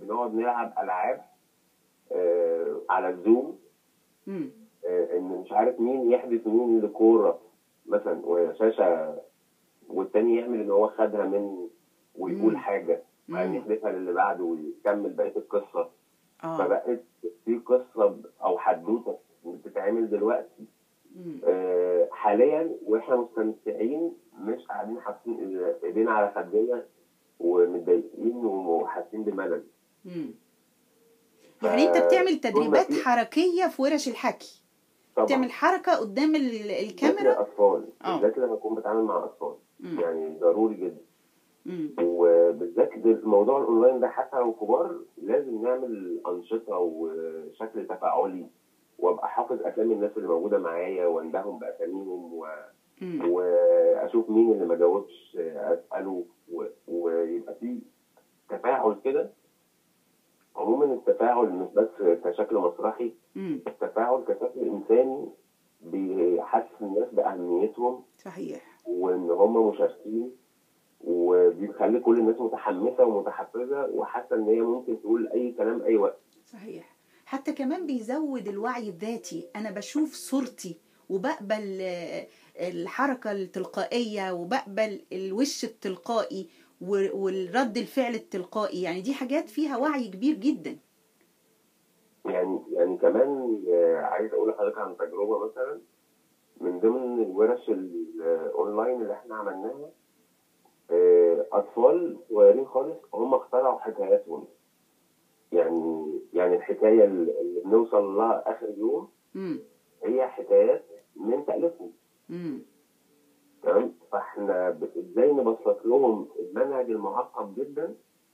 بنقعد نلعب العاب على الزوم، ان مش عارف مين يحدث مين لكوره مثلا وشاشه، والتاني يعمل ان هو خدها من ويقول حاجه وبعدين يحدثها للي بعده ويكمل بقيه القصه. فبقت في قصه او حدوته بتتعمل دلوقتي حاليا، واحنا مستمتعين، مش قاعدين حاطين ايدينا على خدنا ومتضايقين وحاسين بملل. يعني انت بتعمل تدريبات حركيه في ورش الحكي؟ طبعا تعمل حركه قدام الكاميرا للاطفال، بالذات لما اكون بتعامل مع اطفال. يعني ضروري جدا. وبالذات الموضوع الاونلاين ده حتى لو كبار لازم نعمل انشطه وشكل تفاعلي، وابقى حافظ اسامي الناس اللي موجوده معايا واندههم باساميهم واشوف مين اللي ما جاوبش اساله، ويبقى في تفاعل كده. عموما التفاعل مش بس كشكل مسرحي، التفاعل كشكل انساني بيحسس الناس باهميتهم. صحيح. وان هم مشاركين، وبيخلي كل الناس متحمسه ومتحفزه وحاسه ان هي ممكن تقول اي كلام اي وقت. صحيح. حتى كمان بيزود الوعي الذاتي. انا بشوف صورتي وبقبل الحركه التلقائيه وبقبل الوش التلقائي والرد الفعل التلقائي. يعني دي حاجات فيها وعي كبير جدا. يعني كمان عايز اقول لحضرتك عن تجربه مثلا من ضمن الورش الاونلاين اللي احنا عملناها. اطفال صغيرين خالص هم اخترعوا حكاياتهم. يعني الحكايه اللي بنوصل لها اخر يوم هي حكايات من تاليفهم. تمام. فاحنا ازاي نبسط لهم المنهج المعقد جدا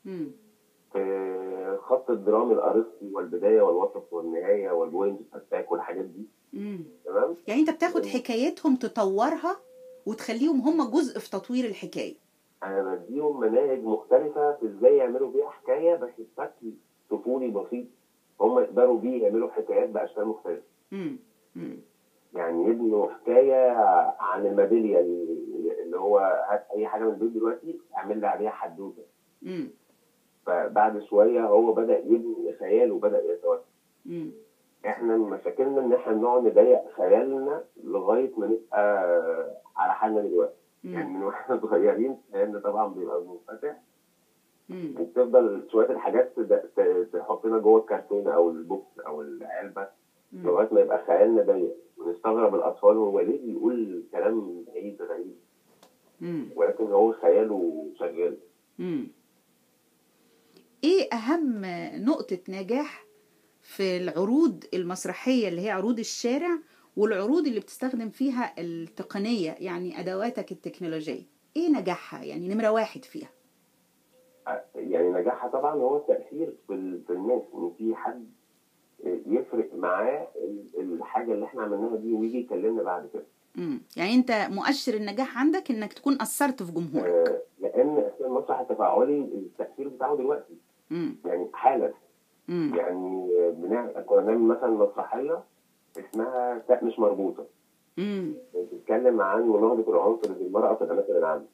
في خط الدرامي الارسطي والبدايه والوسط والنهايه والبوينت اتاك والحاجات دي. تمام. يعني انت بتاخد حكايتهم تطورها وتخليهم هم جزء في تطوير الحكايه. انا بديهم مناهج مختلفه في ازاي يعملوا بيها حكايه بس بشكل طفولي بسيط، هم يقدروا بيه يعملوا حكايات باشكال مختلفه. يعني يبنوا حكايه عن الميداليه اللي هو هات اي حاجه من البيت دلوقتي اعمل لي عليها حدوته. فبعد شويه هو بدا يبني خياله وبدا يتوسع. احنا مشاكلنا ان احنا بنقعد نضيق خيالنا لغايه ما نبقى على حالنا دلوقتي. يعني من واحنا صغيرين خيالنا طبعا بيبقى منفتح، وبتفضل شويه الحاجات تحطنا جوه الكرتونه او البوكس او العلبه لغايه ما يبقى خيالنا ضيق، ونستغرب الاطفال هو ليه بيقول كلام بعيد غريب، ولكن هو خياله شغال. ايه اهم نقطه نجاح في العروض المسرحيه اللي هي عروض الشارع والعروض اللي بتستخدم فيها التقنيه، يعني ادواتك التكنولوجيه؟ ايه نجاحها؟ يعني نمره واحد فيها. يعني نجاحها طبعا هو التاثير في الناس، ان في حد يفرق معاه الحاجه اللي احنا عملناها دي ويجي يكلمنا بعد كده. يعني انت مؤشر النجاح عندك انك تكون اثرت في جمهورك. لان المسرح التفاعلي التاثير بتاعه دلوقتي يعني حالا. يعني كنا بنعمل مثلا مسرحيه اسمها تاء مش مربوطه، بتتكلم عن مناهضه العنصر للمراه في الاماكن العامه.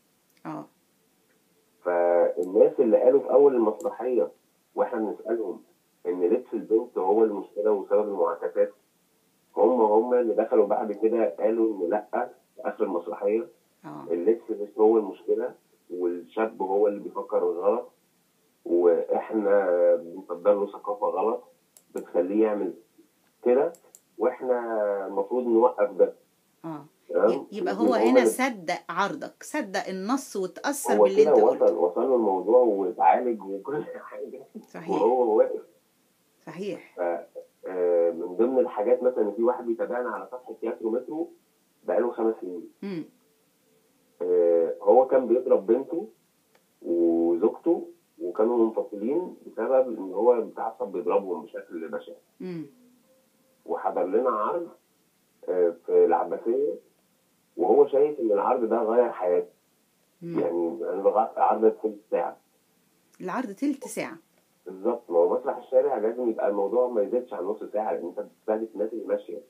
فالناس اللي قالوا في اول المسرحيه واحنا بنسالهم ان لبس البنت هو المشكله وسبب المعاكسات، هم اللي دخلوا بعد كده قالوا ان لا، في اخر المسرحيه اللبس مش هو المشكله والشاب هو اللي بيفكر غلط، واحنا بنصدر له ثقافه غلط بتخليه يعمل كده، واحنا المفروض نوقف ده. يبقى هو هنا صدق عرضك، صدق النص وتأثر باللي انت قلته. وصل له الموضوع واتعالج وكل حاجه. صحيح. وهو واقف. صحيح. من ضمن الحاجات مثلا في واحد بيتابعنا على صفحه تياترو مترو بقاله 5 سنين. هو كان بيضرب بنته وزوجته وكانوا منفصلين بسبب ان هو متعصب بيضربهم بشكل بشع. وحضر لنا عرض في العباسيه وهو شايف ان العرض ده غير حياته. يعني عرض تلت ساعه. العرض تلت ساعه بالظبط. ما هو مسرح الشارع لازم يبقى الموضوع ما يزيدش عن نص ساعه لان انت بتستهدف الناس اللي ماشيه.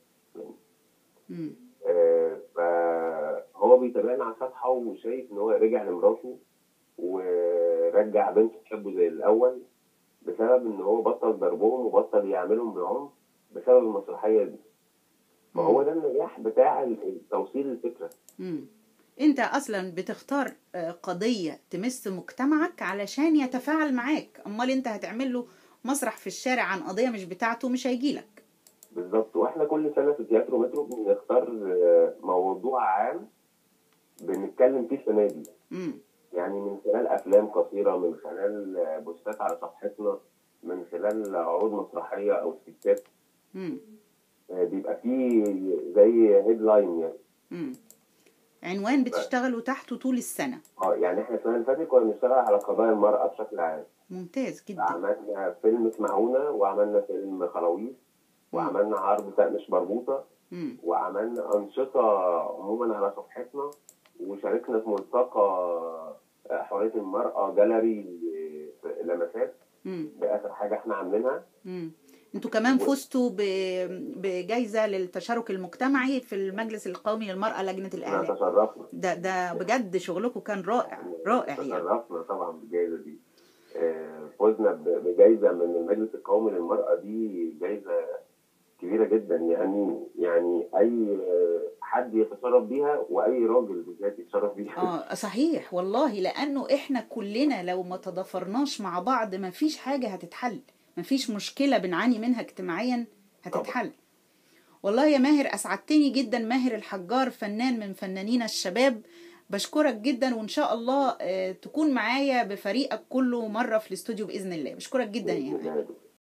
فهو بيتابعنا على الصفحه وشايف ان هو رجع لمراته ورجع بنته تحبه زي الاول، بس بسبب ان هو بطل ضربهم وبطل يعملهم بعنف بسبب المسرحيه دي. فهو ده النجاح بتاع توصيل الفكره. انت اصلا بتختار قضيه تمس مجتمعك علشان يتفاعل معاك، امال انت هتعمل له مسرح في الشارع عن قضيه مش بتاعته مش هيجيلك. بالظبط. واحنا كل سنه في تياترو مترو بنختار موضوع عام بنتكلم فيه السنه دي. يعني من خلال افلام قصيره، من خلال بوستات على صفحتنا، من خلال عروض مسرحيه او سكتات. بيبقى فيه زي هيدلاين يعني. عنوان بتشتغلوا تحته طول السنه. يعني احنا السنه اللي فاتت كنا بنشتغل على قضايا المراه بشكل عام. ممتاز جدا. عملنا فيلم اسمعونا، وعملنا فيلم خلاويص، وعملنا عرض مش مربوطه، وعملنا انشطه عموما على صفحتنا، وشاركنا في ملتقى حريه المراه جاليري لمسات. ده اخر حاجه احنا عاملينها. انتوا كمان فزتوا بجائزه للتشارك المجتمعي في المجلس القومي للمراه لجنه الاعلام. تشرفنا. ده بجد شغلكم كان رائع رائع يعني. تشرفنا طبعا بالجائزه دي. فزنا بجائزه من المجلس القومي للمراه، دي جائزه كبيره جدا. يعني اي حد يتشرف بيها، واي راجل بالذات يتشرف بيها. صحيح والله، لانه احنا كلنا لو ما تضافرناش مع بعض ما فيش حاجه هتتحل، ما فيش مشكله بنعاني منها اجتماعيا هتتحل. والله يا ماهر اسعدتني جدا. ماهر الحجار فنان من فنانين الشباب، بشكرك جدا، وان شاء الله تكون معايا بفريقك كله مره في الاستوديو باذن الله. بشكرك جدا يا ماهر.